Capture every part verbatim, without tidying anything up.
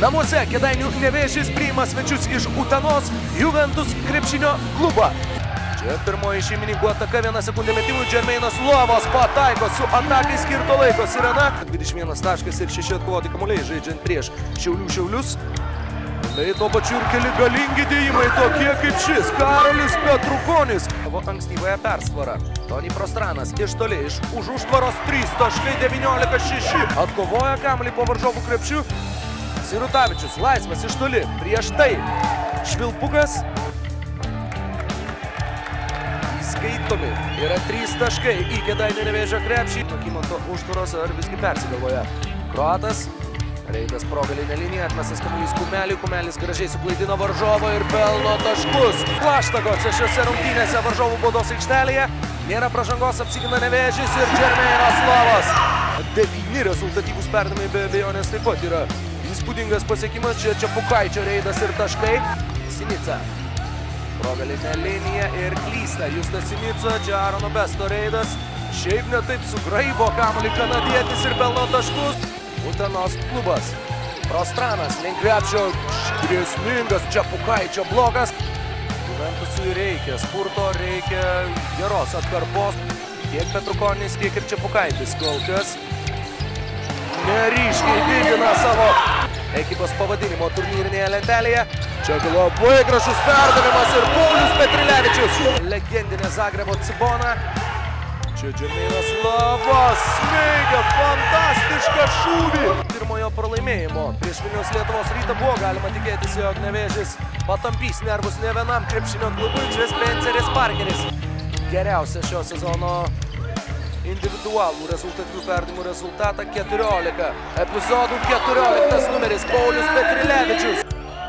Namuose Kėdainių Nevėžis priima svečius iš Utenos Juventus krepšinio klubą. Čia pirmoji šeimininkų ataka, vieną sekundę metimų, Džermeinas Lovos pataiko su atakai skirto laiko sirena. dvidešimt vienas taškas ir šeši atkovoti kamuoliai žaidžiant prieš Šiaulių Šiaulius. Tai tuo pačiu ir keli galingi dėjimai, tokie kaip šis Karolis Petrukonis. Savo ankstyvąją persvarą. Tony Prostranas iš toli, iš už užtvaros trys taškai devyniolika šeši. Atkovoja kamuolį po varžovų krepšiu. Sirutavičius laisvas iš toli. Prieš tai Švilpukas. Įskaitomi yra trys taškai į Kėdainių Nevėžio krepšį. Tokimanto užtvaros ar visgi persigalvoja. Kroatas. Reidas progalinė linija, atmestas kamuolys Kumeliui, Kumelis gražiai suklaidino varžovą ir pelno taškus. Plaštagose šiose rungtynėse varžovų baudos aikštelėje. Nėra pražangos, apsigina Nevėžis ir Džermeinas Lovas. Devyni rezultatyvūs perdavimai be abejonės taip pat yra įspūdingas pasiekimas. Čia Čepukaičio reidas ir taškai. Sinica. Progalinė linija ir klysta Justas Sinica. Čia Arono Besto reidas. Šiaip netaip sugraibo kamuolį kanadietis ir pelno taškus. Utenos klubas. Prostranas link krepšio, grėsmingas Čepukaičio blokas. Juventusui reikia spurto, reikia geros atkarpos. Tiek Petrukonis, tiek ir Čepukaitis kol kas neryškiai didina savo ekipos pavadinimo turnyrinėje lentelėje. Čia labai gražus perdavimas ir Paulius Petrilevičius. Legendinė Zagrebo Cibona. Čia Džermeinas Lovas smeigia fantastišką šūvį. Pirmojo pralaimėjimo prieš Vilniaus Lietuvos Rytą buvo galima tikėtis, jog Nevėžis patampys nervus ne vienam krepšinio klubui. Čia Spenceris Parkeris. Geriausia šio sezono individualų rezultatyvių perdavimų rezultatą keturiolika. Epizodų keturioliktas numeris Paulius Petrilevičius.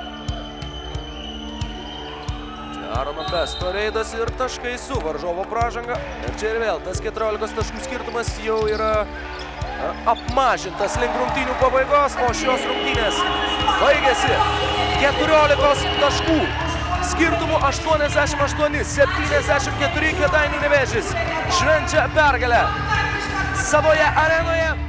Arono Besto reidas ir taškai su varžovo pražanga. Ir čia ir vėl tas keturiolikos taškų skirtumas jau yra apmažintas link rungtynių pabaigos, o šios rungtynės baigėsi keturiolikos taškų. Skirtumų aštuoniasdešimt aštuoni septyniasdešimt keturi. Kėdainių Nevėžis švenčia pergalę savoje arenoje.